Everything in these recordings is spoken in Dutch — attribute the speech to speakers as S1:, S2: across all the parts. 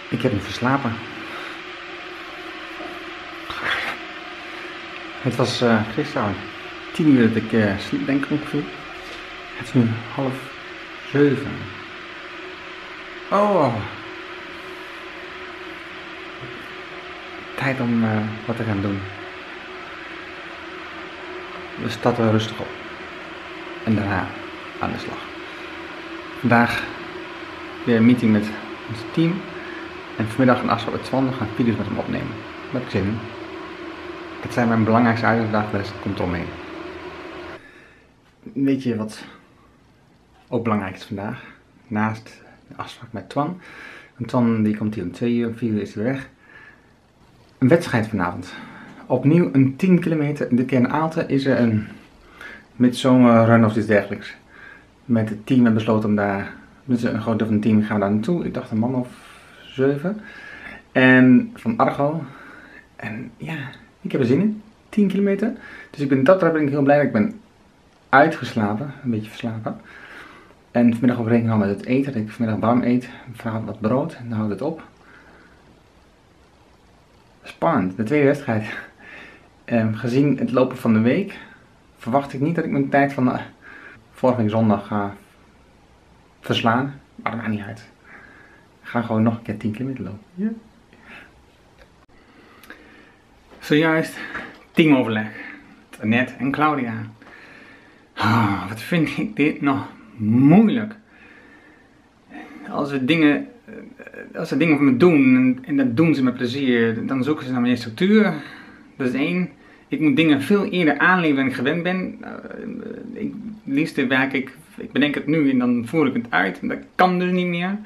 S1: Ik heb me verslapen. Het was gisteren 10 uur dat ik sliep, denk ik ongeveer. Het is nu 6:30. Oh. Tijd om wat te gaan doen. We starten rustig op. En daarna aan de slag. Vandaag weer een meeting met ons team. En vanmiddag een afspraak met Twan. We gaan video's met hem opnemen. Daar heb ik zin in. Het zijn mijn belangrijkste items vandaag, de rest komt eromheen. Weet je wat ook belangrijk is vandaag? Naast de afspraak met Twan. En Twan die komt hier om 2 uur, om 4 uur is hij weer weg. Een wedstrijd vanavond. Opnieuw een 10 kilometer. Dit keer in Aalten is er een midzomerrun of iets dergelijks. Met het team hebben besloten om daar, met een groot deel van het team gaan we daar naartoe. Ik dacht een man of 7. En van Argo. En ja, ik heb er zin in. 10 kilometer. Dus dat ben ik heel blij dat ik ben uitgeslapen. Een beetje verslapen. En vanmiddag ook rekening houden met het eten. Dat ik vanmiddag warm eet. Vanavond wat brood. En dan houdt het op. Spannend. De tweede wedstrijd. Gezien het lopen van de week. Verwacht ik niet dat ik mijn tijd van vorige week zondag ga verslaan. Maar dat maakt niet uit. Ik ga gewoon nog een keer 10 kilometer lopen. Ja. Zojuist teamoverleg. Annette en Claudia. Oh, wat vind ik dit nog moeilijk. Als ze dingen voor me doen en dat doen ze met plezier, dan zoeken ze naar mijn structuur. Dat is 1. Ik moet dingen veel eerder aanleveren dan ik gewend ben. Het liefst werk ik bedenk het nu en dan voer ik het uit. En dat kan dus niet meer.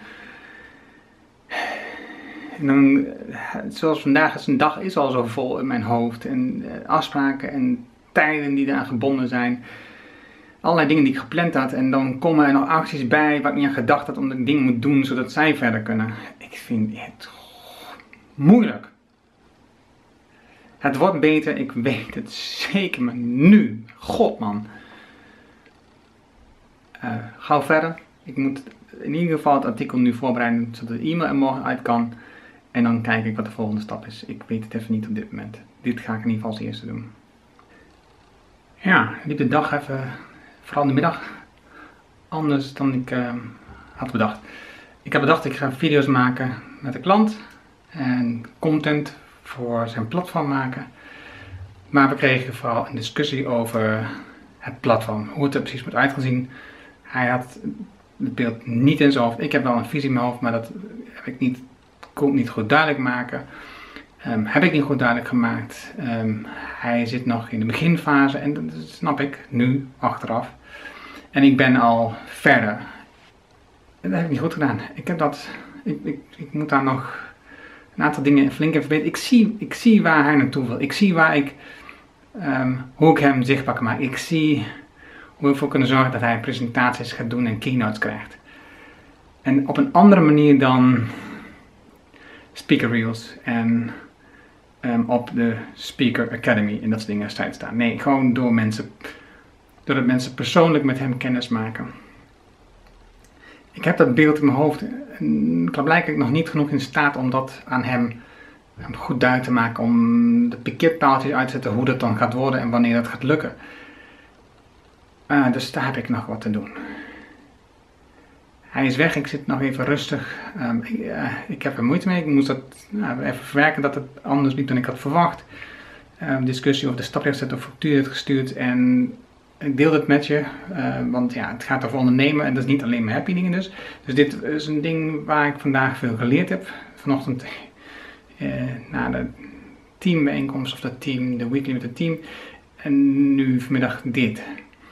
S1: En dan, zoals vandaag, zijn dag is al zo vol in mijn hoofd. En afspraken en tijden die eraan gebonden zijn. Allerlei dingen die ik gepland had. En dan komen er nog acties bij waar ik niet aan gedacht had omdat ik dingen moet doen zodat zij verder kunnen. Ik vind het moeilijk. Het wordt beter, ik weet het zeker, maar nu, god man. Gauw verder. Ik moet in ieder geval het artikel nu voorbereiden zodat de e-mail er morgen uit kan. En dan kijk ik wat de volgende stap is. Ik weet het even niet op dit moment. Dit ga ik in ieder geval als eerste doen. Ja, liep de dag even, vooral in de middag, anders dan ik had bedacht. Ik heb bedacht ik ga video's maken met de klant en content voor zijn platform maken. Maar we kregen vooral een discussie over het platform, hoe het er precies moet uitgezien. Hij had het beeld niet in zijn hoofd. Ik heb wel een visie in mijn hoofd, maar dat heb ik kon ik niet goed duidelijk maken. Heb ik niet goed duidelijk gemaakt. Hij zit nog in de beginfase en dat snap ik nu, achteraf. En ik ben al verder. En dat heb ik niet goed gedaan. Ik moet daar nog een aantal dingen flink in verbeteren. Ik zie waar hij naartoe wil. Ik zie hoe ik hem zichtbaar kan maken. Ik zie hoe we ervoor kunnen zorgen dat hij presentaties gaat doen en keynotes krijgt. En op een andere manier dan Speaker Reels en op de Speaker Academy en dat soort dingen strijd staan. Nee, gewoon doordat mensen persoonlijk met hem kennis maken. Ik heb dat beeld in mijn hoofd en blijkbaar nog niet genoeg in staat om dat aan hem goed duidelijk te maken. Om de parkeerpaaltjes uit te zetten hoe dat dan gaat worden en wanneer dat gaat lukken. Dus daar heb ik nog wat te doen. Hij is weg, ik zit nog even rustig. Ik heb er moeite mee. Ik moest dat even verwerken dat het anders liep dan ik had verwacht. Discussie over de staplijst of factuur heeft gestuurd. En ik deel het met je. Want ja, het gaat over ondernemen en dat is niet alleen maar happy dingen dus. Dus dit is een ding waar ik vandaag veel geleerd heb. Vanochtend na de teambijeenkomst of de weekly met het team. En nu vanmiddag dit.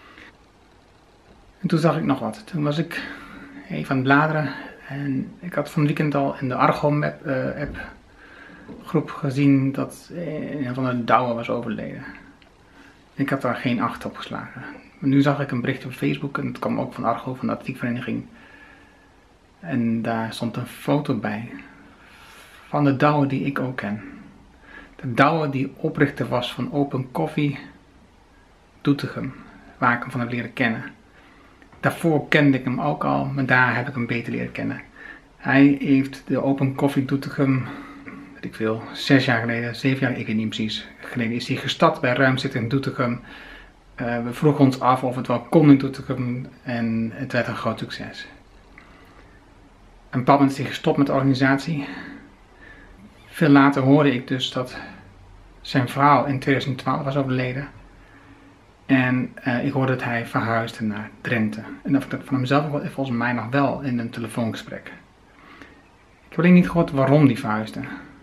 S1: En toen zag ik nog wat. Toen was ik even aan het bladeren en ik had van het weekend al in de Argo app groep gezien dat een van de Douwe was overleden. Ik had daar geen acht op geslagen. Maar nu zag ik een bericht op Facebook en het kwam ook van Argo, van de atletiekvereniging. En daar stond een foto bij van de Douwe die ik ook ken. De Douwe die oprichter was van Open Coffee Doetinchem, waar ik hem van heb leren kennen. Daarvoor kende ik hem ook al, maar daar heb ik hem beter leren kennen. Hij heeft de Open Coffee Doetinchem, weet ik veel, 6 jaar geleden, 7 jaar, ik weet niet precies, geleden is hij gestart bij Ruimzit in Doetinchem. We vroegen ons af of het wel kon in Doetinchem en het werd een groot succes. Een bepaald moment is hij gestopt met de organisatie. Veel later hoorde ik dus dat zijn vrouw in 2012 was overleden. En ik hoorde dat hij verhuisde naar Drenthe. En dat van hemzelf volgens mij nog wel in een telefoongesprek. Ik heb alleen niet gehoord waarom hij verhuisde.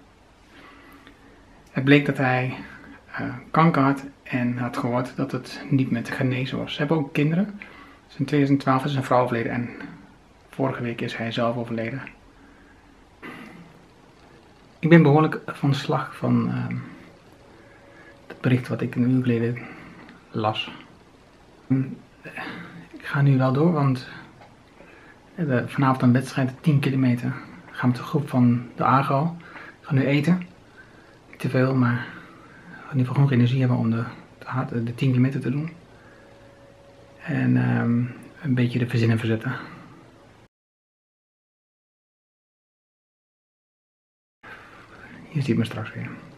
S1: Het bleek dat hij kanker had en had gehoord dat het niet meer te genezen was. Ze hebben ook kinderen. Dus in 2012 is zijn vrouw overleden en vorige week is hij zelf overleden. Ik ben behoorlijk van de slag van het bericht wat ik een uur geleden las. Ik ga nu wel door, want we hebben vanavond een wedstrijd 10 kilometer. We gaan met de groep van de AGO. We gaan nu eten. Niet te veel, maar we gaan in ieder geval genoeg energie hebben om de 10 kilometer te doen. En een beetje de verzinnen verzetten. Hier zie je me straks weer.